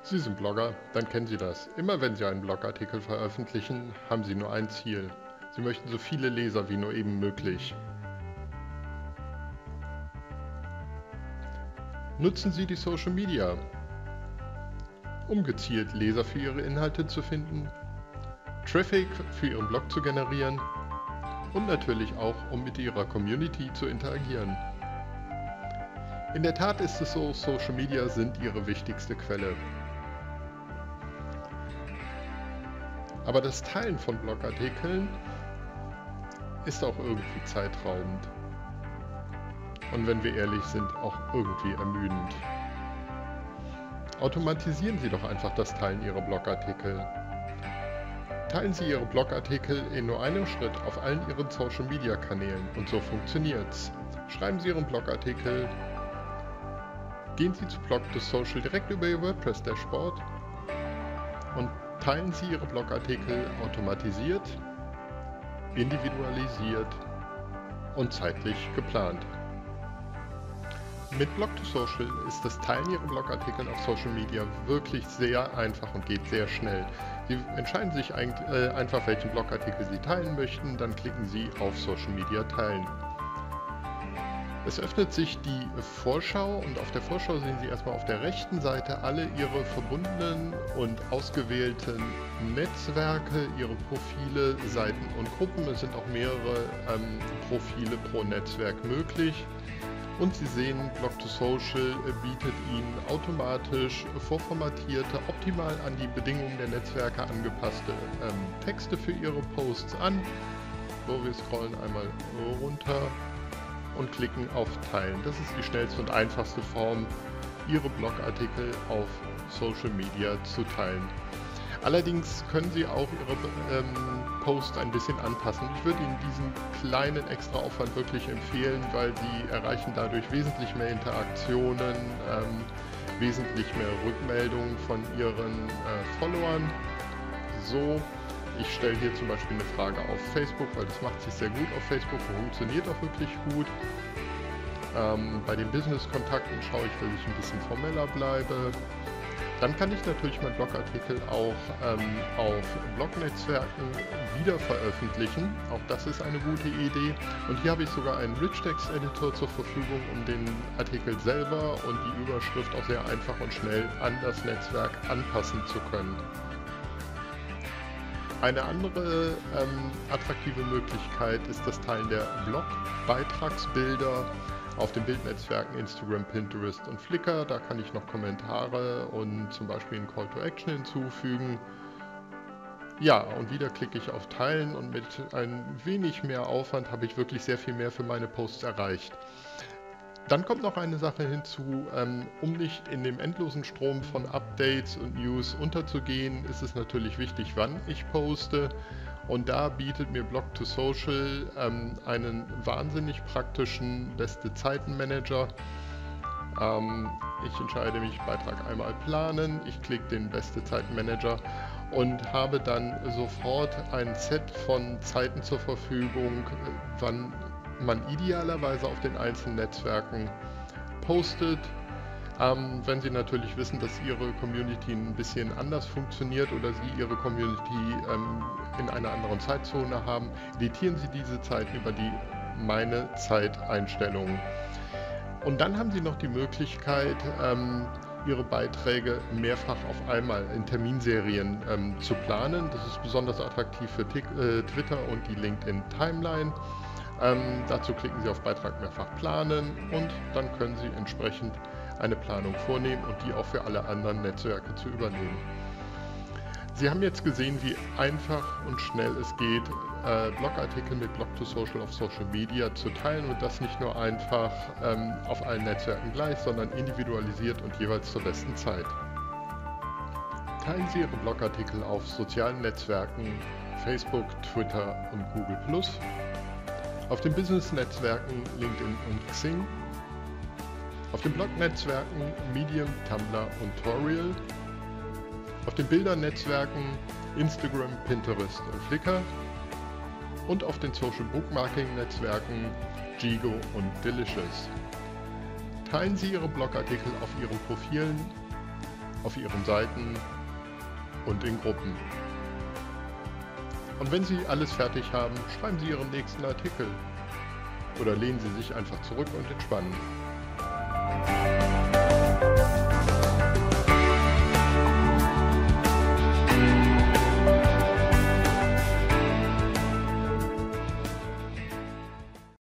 Sie sind Blogger, dann kennen Sie das. Immer wenn Sie einen Blogartikel veröffentlichen, haben Sie nur ein Ziel. Sie möchten so viele Leser wie nur eben möglich. Nutzen Sie die Social Media, um gezielt Leser für Ihre Inhalte zu finden, Traffic für Ihren Blog zu generieren und natürlich auch, um mit Ihrer Community zu interagieren. In der Tat ist es so, Social Media sind Ihre wichtigste Quelle. Aber das Teilen von Blogartikeln ist auch irgendwie zeitraubend. Und wenn wir ehrlich sind, auch irgendwie ermüdend. Automatisieren Sie doch einfach das Teilen Ihrer Blogartikel. Teilen Sie Ihre Blogartikel in nur einem Schritt auf allen Ihren Social Media Kanälen und so funktioniert's. Schreiben Sie Ihren Blogartikel, gehen Sie zu Blog2Social direkt über Ihr WordPress Dashboard und teilen Sie Ihre Blogartikel automatisiert, individualisiert und zeitlich geplant. Mit Blog2Social ist das Teilen Ihrer Blogartikel auf Social Media wirklich sehr einfach und geht sehr schnell. Sie entscheiden sich einfach, welchen Blogartikel Sie teilen möchten, dann klicken Sie auf Social Media teilen. Es öffnet sich die Vorschau und auf der Vorschau sehen Sie erstmal auf der rechten Seite alle Ihre verbundenen und ausgewählten Netzwerke, Ihre Profile, Seiten und Gruppen. Es sind auch mehrere Profile pro Netzwerk möglich. Und Sie sehen, Blog2Social bietet Ihnen automatisch vorformatierte, optimal an die Bedingungen der Netzwerke angepasste Texte für Ihre Posts an. So, wir scrollen einmal runter und klicken auf Teilen. Das ist die schnellste und einfachste Form, Ihre Blogartikel auf Social Media zu teilen. Allerdings können Sie auch Ihre Posts ein bisschen anpassen. Ich würde Ihnen diesen kleinen extra Aufwand wirklich empfehlen, weil Sie erreichen dadurch wesentlich mehr Interaktionen, wesentlich mehr Rückmeldungen von Ihren Followern. So, ich stelle hier zum Beispiel eine Frage auf Facebook, weil das macht sich sehr gut auf Facebook und funktioniert auch wirklich gut. Bei den Business-Kontakten schaue ich, dass ich ein bisschen formeller bleibe. Dann kann ich natürlich meinen Blogartikel auch auf Blognetzwerken wieder veröffentlichen. Auch das ist eine gute Idee. Und hier habe ich sogar einen Rich-Text-Editor zur Verfügung, um den Artikel selber und die Überschrift auch sehr einfach und schnell an das Netzwerk anpassen zu können. Eine andere attraktive Möglichkeit ist das Teilen der Blogbeitragsbilder auf den Bildnetzwerken Instagram, Pinterest und Flickr. Da kann ich noch Kommentare und zum Beispiel einen Call to Action hinzufügen. Ja, und wieder klicke ich auf Teilen und mit ein wenig mehr Aufwand habe ich wirklich sehr viel mehr für meine Posts erreicht. Dann kommt noch eine Sache hinzu, um nicht in dem endlosen Strom von Updates und News unterzugehen, ist es natürlich wichtig, wann ich poste. Und da bietet mir Blog2Social einen wahnsinnig praktischen Beste-Zeiten-Manager. Ich entscheide mich, Beitrag einmal planen, ich klicke den Beste-Zeiten-Manager und habe dann sofort ein Set von Zeiten zur Verfügung, wann man idealerweise auf den einzelnen Netzwerken postet. Wenn Sie natürlich wissen, dass Ihre Community ein bisschen anders funktioniert oder Sie Ihre Community in einer anderen Zeitzone haben, editieren Sie diese Zeiten über die Meine Zeit-Einstellungen. Und dann haben Sie noch die Möglichkeit, Ihre Beiträge mehrfach auf einmal in Terminserien zu planen. Das ist besonders attraktiv für Twitter und die LinkedIn-Timeline. Dazu klicken Sie auf Beitrag mehrfach planen und dann können Sie entsprechend eine Planung vornehmen und die auch für alle anderen Netzwerke zu übernehmen. Sie haben jetzt gesehen, wie einfach und schnell es geht, Blogartikel mit Blog2Social auf Social Media zu teilen und das nicht nur einfach auf allen Netzwerken gleich, sondern individualisiert und jeweils zur besten Zeit. Teilen Sie Ihre Blogartikel auf sozialen Netzwerken Facebook, Twitter und Google+, auf den Business-Netzwerken LinkedIn und Xing, auf den Blog-Netzwerken Medium, Tumblr und Torial, auf den Bildernetzwerken Instagram, Pinterest und Flickr und auf den Social Bookmarking-Netzwerken Jigo und Delicious. Teilen Sie Ihre Blogartikel auf Ihren Profilen auf Ihren Seiten und in Gruppen. Und wenn Sie alles fertig haben, schreiben Sie Ihren nächsten Artikel oder lehnen Sie sich einfach zurück und entspannen.